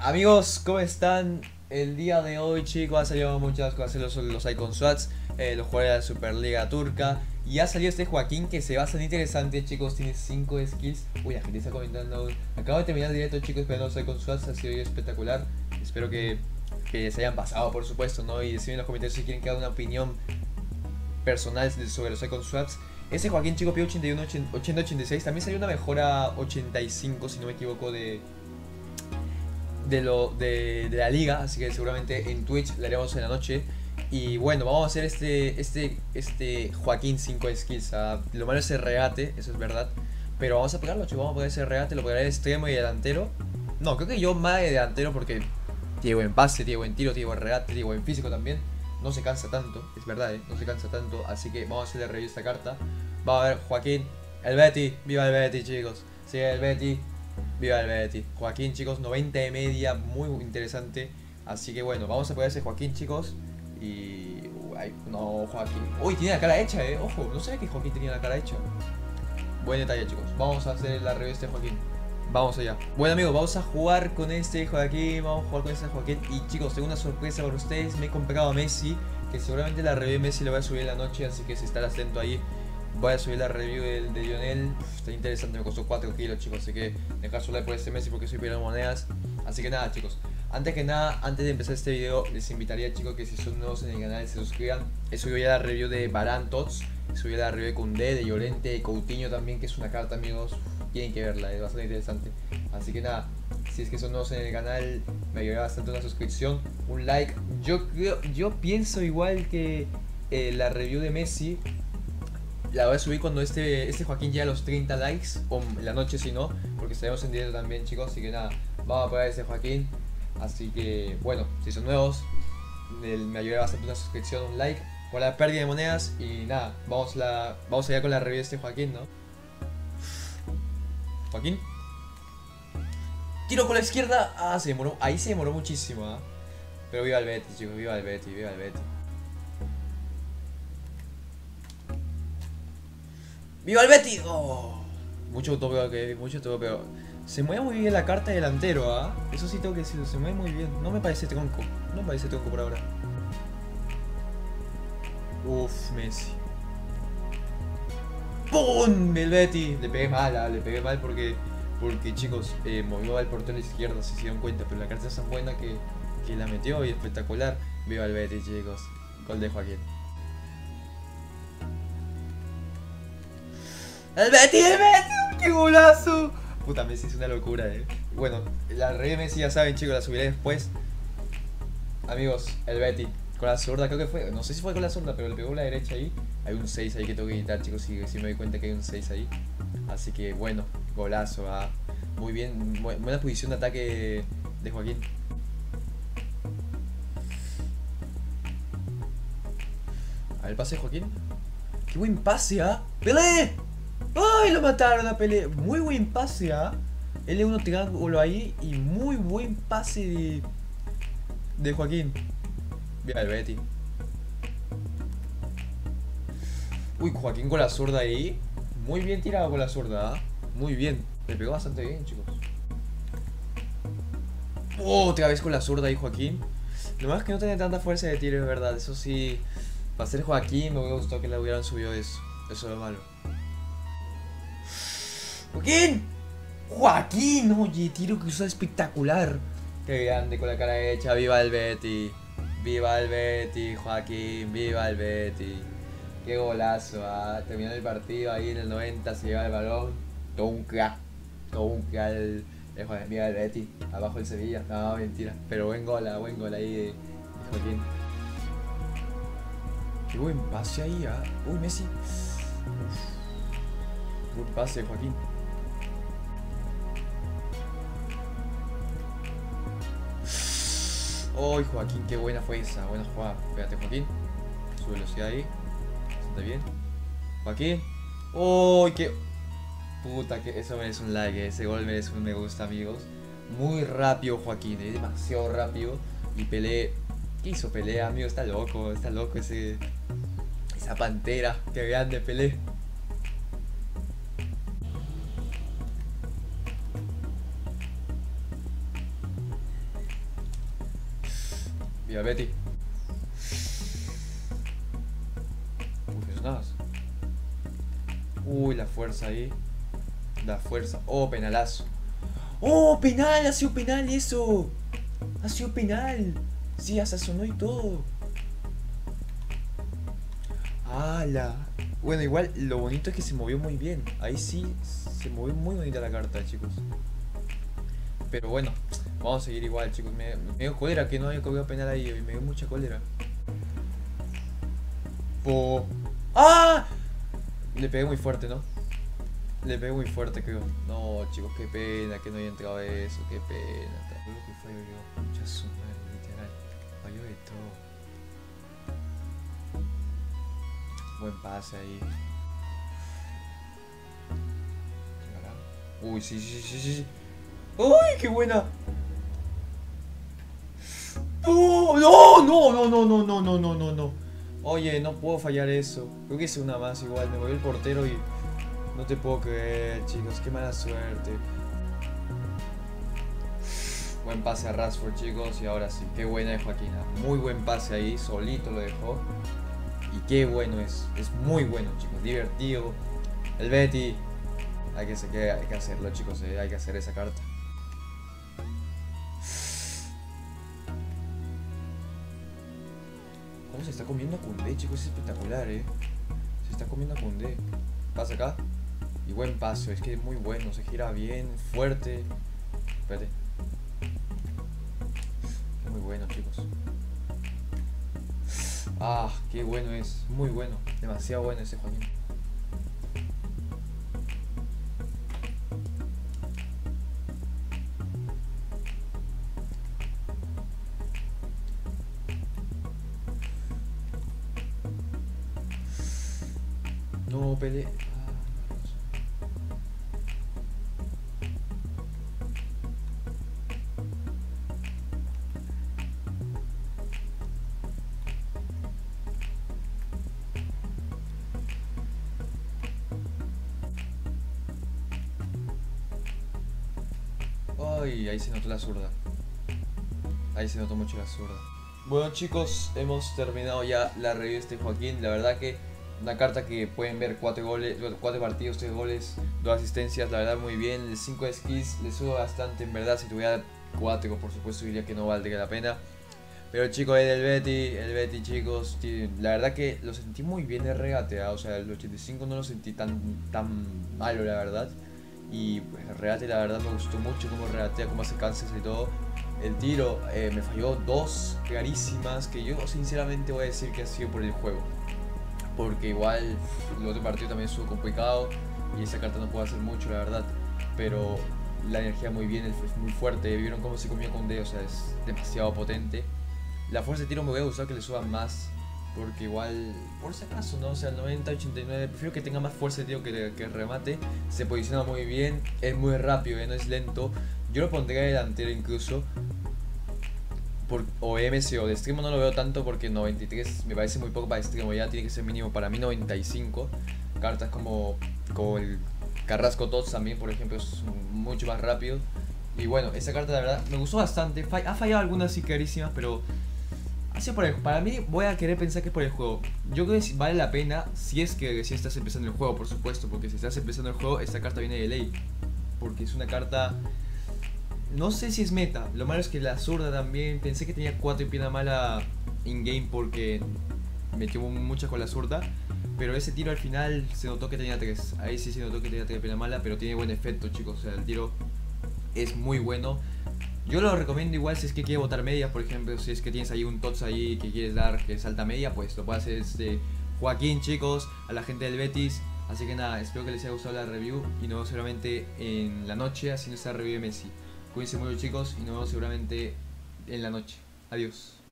Amigos, ¿cómo están? El día de hoy, chicos, ha salido muchas cosas, los Icon Swats, los jugadores de la Superliga Turca. Y ha salido este Joaquín que se va a ser interesante, chicos, tiene 5 skills. Uy, la gente está comentando. Acabo de terminar el directo, chicos, pero los Icon Swats ha sido espectacular. Espero que se hayan pasado, por supuesto, ¿no? Y deciden en los comentarios si quieren que haga una opinión personal sobre los Icon Swaps. Ese Joaquín, chico, pide 81, 80, 86. También salió una mejora 85, si no me equivoco, de la liga, así que seguramente en Twitch la haremos en la noche. Y bueno, vamos a hacer este Joaquín 5 skills. Lo malo es el regate, eso es verdad. Pero vamos a pegarlo, chicos, vamos a pegar ese regate, lo pegaré de extremo y delantero. No, creo que yo más de delantero porque tiene buen pase, tiene buen tiro, tiene buen regate, tiene buen físico también. No se cansa tanto, es verdad, no se cansa tanto. Así que vamos a hacerle review a esta carta. Vamos a ver, Joaquín, el Betty, viva el Betty, chicos. Sí, el Betty. Viva el Betty. Joaquín, chicos, 90 de media, muy interesante. Así que bueno, vamos a poner ese Joaquín, chicos. Y... Ay, no, Joaquín. Uy, tiene la cara hecha, ojo, no sabía que Joaquín tenía la cara hecha. Buen detalle, chicos. Vamos a hacer la review de este Joaquín. Vamos allá. Bueno, amigos, vamos a jugar con este Joaquín. Vamos a jugar con este Joaquín. Y chicos, tengo una sorpresa para ustedes. Me he comprado a Messi, que seguramente la review de Messi la voy a subir en la noche. Así que si están atento ahí, voy a subir la review de Lionel. Está interesante, me costó 4 kilos, chicos. Así que dejar su like por este Messi porque soy pirata de monedas. Así que nada, chicos, antes que nada, antes de empezar este video, les invitaría, chicos, que si son nuevos en el canal se suscriban. He subido ya la review de Varane Tots, he subido la review de Koundé, de Llorente, de Coutinho también, que es una carta, amigos. Tienen que verla, es bastante interesante. Así que nada, si es que son nuevos en el canal, me ayudaría bastante una suscripción, un like. Yo pienso igual que la review de Messi la voy a subir cuando este Joaquín llegue a los 30 likes, o en la noche si no, porque estaremos en directo también, chicos. Así que nada, vamos a poner ese Joaquín. Así que bueno, si son nuevos, me ayudaría bastante una suscripción, un like por la pérdida de monedas. Y nada, vamos allá con la review de este Joaquín, ¿no? Joaquín, tiro con la izquierda. Ah, se demoró, ahí se demoró muchísimo, ¿eh? Pero viva el Betis, chicos, viva el Betis, viva el Betis. ¡Viva el Betis! Oh, mucho autopeo, mucho autopeo. Se mueve muy bien la carta de delantero, ¿ah? Eso sí tengo que decirlo, se mueve muy bien. No me parece tronco, no me parece tronco por ahora. Uf, Messi. ¡Pum! El Betis. Le pegué mal, le pegué mal porque chicos, movió al portero a la izquierda, si se dieron cuenta. Pero la carta es tan buena que la metió y espectacular. Viva el Betis, chicos. Gol de Joaquín. ¡El Betty, el Betty! ¡Qué golazo! Puta, Messi es una locura, Bueno, la review de Messi ya saben, chicos, la subiré después. Amigos, el Betty con la zurda, creo que fue, no sé si fue con la zurda, pero le pegó la derecha ahí. Hay un 6 ahí que tengo que quitar, chicos, si me doy cuenta que hay un 6 ahí. Así que bueno, golazo, muy bien, buena posición de ataque de Joaquín. A ver, el pase de Joaquín. ¡Qué buen pase, ¡Pelé! ¡Ay, lo mataron a Pelé! Muy buen pase, L1 triángulo ahí y muy buen pase de Joaquín. Viva el Betty. Uy, Joaquín con la zurda ahí. Muy bien tirado con la zurda, Muy bien. Le pegó bastante bien, chicos. Oh, otra vez con la zurda ahí, Joaquín. Lo más es que no tiene tanta fuerza de tiro, es verdad. Eso sí, para ser Joaquín me hubiera gustado que le hubieran subido eso. Eso es lo malo. ¡Joaquín! ¡Joaquín! Oye, tiro que usa espectacular. Qué grande con la cara hecha. ¡Viva el Betty! ¡Viva el Betty, Joaquín! ¡Viva el Betty! ¡Qué golazo! Terminando el partido ahí en el 90, se lleva el balón. Todo un crack. Todo un crack Joaquín. Viva el Betty. Abajo el Sevilla. No, mentira. Pero buen gol ahí de Joaquín. Qué buen pase ahí, Uy, Messi. Buen pase de Joaquín. ¡Ay, Joaquín! ¡Qué buena fue esa! Buena jugada. Espérate, Joaquín. Su velocidad ahí. Está bien. Joaquín. ¡Ay, qué! Puta, que eso merece un like. Ese gol merece un me gusta, amigos. Muy rápido, Joaquín. Es demasiado rápido. Y Pelé. ¿Qué hizo Pelé, amigo? Está loco esa pantera. ¡Qué grande, Pelé! Viva Betty. Uy, eso es nada. Uy, la fuerza ahí. La fuerza. Oh, penalazo. Oh, penal, ha sido penal eso. Ha sido penal. Sí, hasta sonó y todo. ¡Hala! Bueno, igual lo bonito es que se movió muy bien. Ahí sí se movió muy bonita la carta, chicos. Pero bueno, vamos a seguir igual, chicos. Me dio cólera que no haya cobrado penal ahí. Me dio mucha cólera. Po. ¡Ah! Le pegué muy fuerte, ¿no? Le pegué muy fuerte, creo. No, chicos, qué pena que no haya entrado eso. Qué pena. Lo que fallo yo. Mucha su madre, literal. Falló de todo. Buen pase ahí. Uy, sí, sí, sí, sí, sí. ¡Uy, qué buena! ¡No! ¡No! ¡No! ¡No! ¡No! ¡No! ¡No! ¡No! ¡No! ¡No! No. Oye, no puedo fallar eso. Creo que hice una más igual. Me movió el portero y... No te puedo creer, chicos. Qué mala suerte. Buen pase a Rashford, chicos. Y ahora sí. Qué buena de Joaquina. Muy buen pase ahí. Solito lo dejó. Y qué bueno es. Es muy bueno, chicos. Divertido. El Betty. Hay que hacerlo, chicos. Hay que hacer esa carta. ¿Cómo se está comiendo a Koundé, chicos? Es espectacular, Se está comiendo a Koundé. Pasa acá. Y buen paso. Es que es muy bueno. Se gira bien. Fuerte. Espérate. Es muy bueno, chicos. Ah, qué bueno es. Muy bueno. Demasiado bueno ese Joaquín. No, pele. Ay, ahí se notó la zurda. Ahí se notó mucho la zurda. Bueno, chicos, hemos terminado ya la review de este Joaquín. La verdad que una carta que pueden ver 4 goles, 4 partidos, 3 goles, 2 asistencias. La verdad muy bien. El 5 de skills le sube bastante. En verdad, si tuviera 4, por supuesto, diría que no valdría la pena. Pero chicos, el Betty, chicos, la verdad que lo sentí muy bien el regate, o sea, el 85 no lo sentí tan malo, la verdad. Y pues el regate, la verdad, me gustó mucho cómo regatea, cómo hace canses y todo. El tiro me falló 2 clarísimas que yo sinceramente voy a decir que ha sido por el juego. Porque igual el otro partido también estuvo complicado y esa carta no puede hacer mucho, la verdad. Pero la energía muy bien, es muy fuerte, vieron cómo se comía con D, o sea, es demasiado potente. La fuerza de tiro me hubiera gustado que le suban más, porque igual, por si acaso, ¿no? O sea, el 90, 89, prefiero que tenga más fuerza de tiro que remate. Se posiciona muy bien, es muy rápido, no es lento. Yo lo pondría delantero incluso. O MCO, de extremo no lo veo tanto porque 93 me parece muy poco para extremo, ya tiene que ser mínimo para mí 95. Cartas como el Carrasco Tots también, por ejemplo, es mucho más rápido. Y bueno, esa carta la verdad me gustó bastante. Ha fallado algunas sí carísimas, pero para mí voy a querer pensar que es por el juego. Yo creo que vale la pena si es que recién estás empezando el juego, por supuesto. Porque si estás empezando el juego, esta carta viene de ley. Porque es una carta... No sé si es meta. Lo malo es que la zurda también. Pensé que tenía 4 y pierna mala in-game porque metió mucha con la zurda. Pero ese tiro al final se notó que tenía 3. Ahí sí se notó que tenía 3 pierna mala, pero tiene buen efecto, chicos. O sea, el tiro es muy bueno. Yo lo recomiendo igual si es que quiere botar medias, por ejemplo, si es que tienes ahí un TOTS ahí que quieres dar que salta media, pues lo puede hacer Joaquín, chicos, a la gente del Betis. Así que nada, espero que les haya gustado la review y nos vemos seguramente en la noche haciendo esta review de Messi. Cuídense mucho, chicos, y nos vemos seguramente en la noche. Adiós.